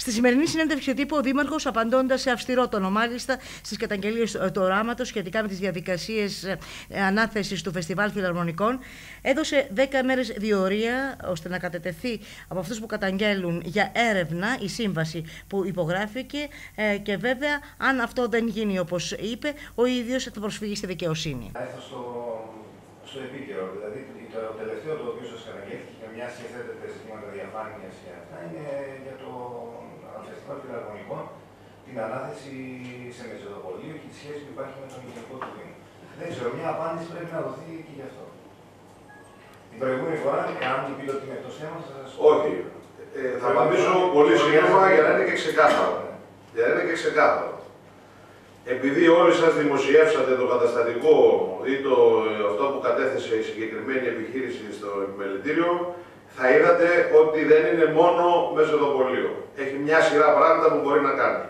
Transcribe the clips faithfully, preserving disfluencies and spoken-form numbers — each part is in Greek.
Στη σημερινή συνέντευξη τύπου, ο Δήμαρχος, απαντώντας σε αυστηρό τόνο μάλιστα στις καταγγελίες του οράματος σχετικά με τις διαδικασίες ανάθεσης του Φεστιβάλ Φιλαρμονικών, έδωσε δέκα μέρες διορία ώστε να κατετεθεί από αυτούς που καταγγέλουν για έρευνα η σύμβαση που υπογράφηκε και βέβαια, αν αυτό δεν γίνει όπως είπε, ο ίδιος θα προσφύγει στη δικαιοσύνη. Έρθω στο, στο επίκαιρο, δηλαδή το τελευταίο το οποίο σας καταγγέλθηκε και μια σχέση ζητήματα διαφάνειας και αυτά είναι για το Φεστιβάλ Φιλαρμονικών, την ανάθεση σε Μεζοδοπολείο και τη σχέση που υπάρχει με τον Γενικό του Δήμου. Δεν ξέρω, μια απάντηση πρέπει να δοθεί και γι' αυτό. Την προηγούμενη φορά, αν μου πείτε ότι είναι εκτός θέματος, θα σας πω. Όχι. Ε, θα απαντήσω πολύ σύντομα για να είναι και ξεκάθαρο. Για να είναι και ξεκάθαρο. Επειδή όλοι σας δημοσιεύσατε το καταστατικό ή το, αυτό που κατέθεσε η συγκεκριμένη επιχείρηση στο επιμελητήριο, θα είδατε ότι δεν είναι μόνο Μεζοδοπολείο. Έχει μια σειρά πράγματα που μπορεί να κάνει.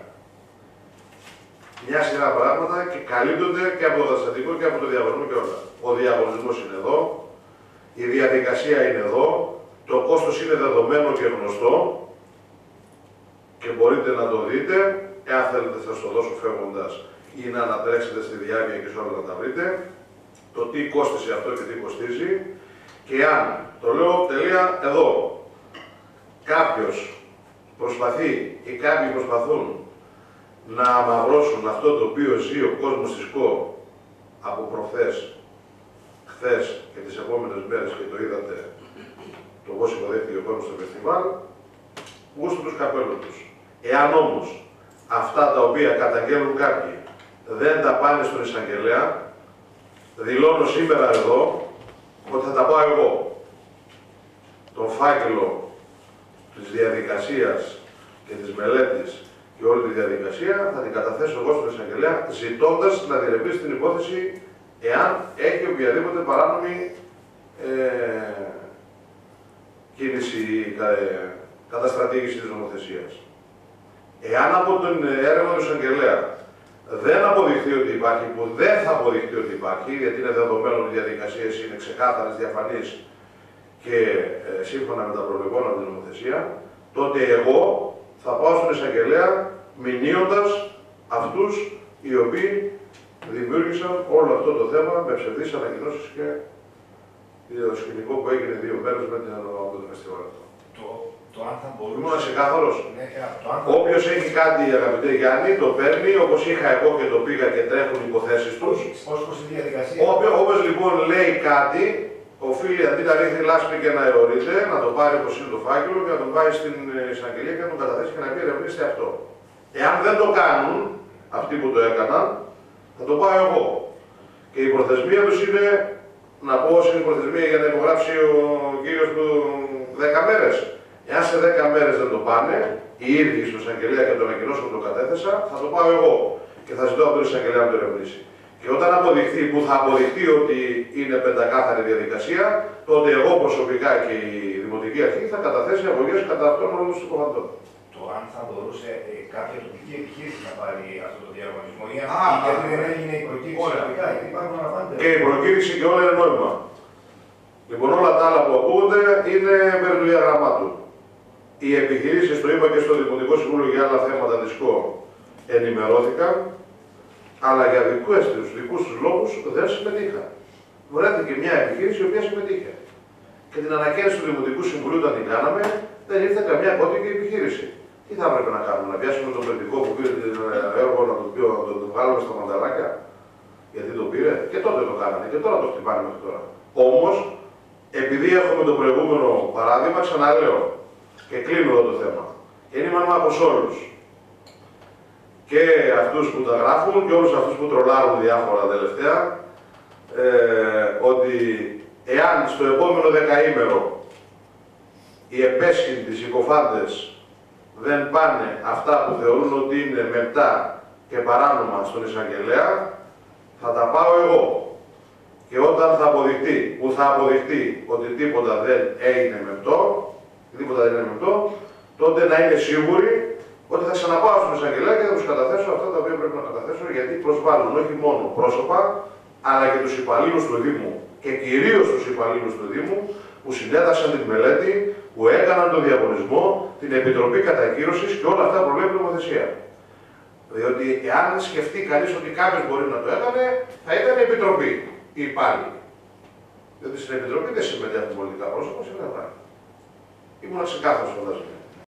Μια σειρά πράγματα και καλύπτονται και από το καταστατικό και από το διαγωνισμό και όλα. Ο διαγωνισμός είναι εδώ, η διαδικασία είναι εδώ, το κόστος είναι δεδομένο και γνωστό και μπορείτε να το δείτε. Εάν θέλετε θα σας το δώσω φεύγοντας ή να ανατρέξετε στη διάρκεια και σε όλα να τα βρείτε, το τι κόστησε αυτό και τι κοστίζει. Και αν, το λέω τελεία εδώ, κάποιος προσπαθεί ή κάποιοι προσπαθούν να αμαυρώσουν αυτό το οποίο ζει ο κόσμος της ΚΟ από προχθές, χθες και τις επόμενες μέρες και το είδατε το πώς υποδέχτηκε ο κόσμος στο φεστιβάλ, γούστο τους καπέλου τους. Εάν όμως αυτά τα οποία καταγγέλνουν κάποιοι δεν τα πάνε στον εισαγγελέα, δηλώνω σήμερα εδώ ότι θα τα πάω εγώ. Τον φάκελο της διαδικασίας και της μελέτης και όλη τη διαδικασία θα την καταθέσω εγώ στον εισαγγελέα, ζητώντας να διερευνήσει την υπόθεση εάν έχει οποιαδήποτε παράνομη ε, κίνηση ε, καταστρατήγηση της νομοθεσίας. Εάν από τον έρευνα του εισαγγελέα δεν αποδειχθεί ότι υπάρχει, που δεν θα αποδειχθεί ότι υπάρχει, γιατί είναι δεδομένο ότι οι διαδικασίες είναι ξεκάθαρες, διαφανείς και ε, σύμφωνα με τα προβλεπόμενα από την νομοθεσία, τότε εγώ θα πάω στον εισαγγελέα μηνύοντας αυτούς οι οποίοι δημιούργησαν όλο αυτό το θέμα με ψευδείς ανακοινώσεις και το σκηνικό που έγινε δύο μέρες με την αναλογία του φεστιβάλ αυτό. Το, το αν θα μπορούσε... Ήμουν ξεκάθαρος. Ναι, το αν... Όποιος έχει κάτι, αγαπητέ Γιάννη, το παίρνει, όπως είχα εγώ και το πήγα και τρέχουν οι υποθέσεις τους. Ως προς τη διαδικασία. Όποιος λοιπόν λέει κάτι, οφείλει αντί να ρίχνει λάσπη και να αιωρείται, να το πάρει όπως είναι το φάκελο και να τον πάει στην εισαγγελία και να τον καταθέσει και να πει ερευνήστε αυτό. Εάν δεν το κάνουν, αυτοί που το έκαναν, θα το πάω εγώ. Και η προθεσμία τους είναι, να πω όσοι είναι η προθεσμία για να υπογράψει ο κύριος του δέκα μέρες. Εάν σε δέκα μέρες δεν το πάνε, οι ίδιοι στον εισαγγελέα και τον ανακοινώσουν που το κατέθεσα, θα το πάω εγώ και θα ζητώ από τον εισαγγελέα να το ερευνήσει. Και όταν αποδειχθεί, που θα αποδειχθεί ότι είναι πεντακάθαρη διαδικασία, τότε εγώ προσωπικά και η Δημοτική Αρχή θα καταθέσει αγωγές κατά αυτών όλων των υποβατών. Το αν θα μπορούσε ε, κάποια τοπική επιχείρηση να πάρει αυτό το διαγωνισμό ή αν γιατί δεν έγινε η προκήρυξη τοπικά, γιατί υπάρχουν αναπάντε. Και η προκήρυξη και όλα είναι νόημα. Λοιπόν, όλα τα άλλα που ακούγονται είναι περί του διαγραμμάτου. Οι επιχειρήσεις, το είπα και στο Δημοτικό Συμβούλιο για άλλα θέματα της ΚΟ, ενημερώθηκαν, αλλά για δικούς τους, δικούς τους λόγους δεν συμμετείχαν. Βρέθηκε μια επιχείρηση η οποία συμμετείχε. Και την ανακαίνιση του Δημοτικού Συμβουλίου όταν την κάναμε, δεν ήρθε καμιά κώδικη επιχείρηση. Τι θα έπρεπε να κάνουμε, να πιάσουμε τον παιδικό που πήρε το έργο, να το, να το, το βγάλουμε στα μανταλάκια, γιατί το πήρε, και τότε το κάνανε, και τώρα το χτυπάνε μέχρι τώρα. Όμως, επειδή έχουμε το προηγούμενο παράδειγμα, ξαναλέω και κλείνω εδώ το θέμα. Και είναι μάνα από όλους. Και αυτούς που τα γράφουν και όλους αυτούς που τρολάρουν διάφορα τελευταία, ε, ότι εάν στο επόμενο δεκαήμερο οι επέσχυντοι, οι συκοφάντες δεν πάνε αυτά που θεωρούν ότι είναι μεπτά και παράνομα στον εισαγγελέα, θα τα πάω εγώ. Και όταν θα αποδειχτεί, που θα αποδειχτεί ότι τίποτα δεν έγινε μεπτό, τίποτα δεν είναι μεπτό, τότε να είναι σίγουροι ότι θα ξαναπάω στον εισαγγελέα και θα τους καταθέσω αυτά τα οποία πρέπει να καταθέσω, γιατί προσβάλλουν όχι μόνο πρόσωπα, αλλά και τους υπαλλήλους του Δήμου και κυρίως τους υπαλλήλους του Δήμου που συνέταξαν την μελέτη, που έκαναν τον διαγωνισμό, την Επιτροπή Κατακύρωσης και όλα αυτά προβλέπει η νομοθεσία. Διότι εάν σκεφτεί κανείς ότι κάποιος μπορεί να το έκανε, θα ήταν η Επιτροπή, οι υπάλληλοι. Διότι στην Επιτροπή δεν συμμετέχουν πολιτικά πρόσωπα, συμμετέχουν. Ήμουν ξεκάθαρος, φαντάζομαι.